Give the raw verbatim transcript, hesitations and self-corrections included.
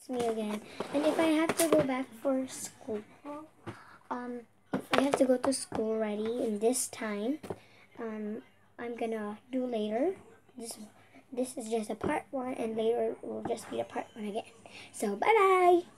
it's me again. And if I have to go back for school, um, if I have to go to school already in this time, um, I'm gonna do later. This, this is just a part one, and later will just be a part one again. So bye bye.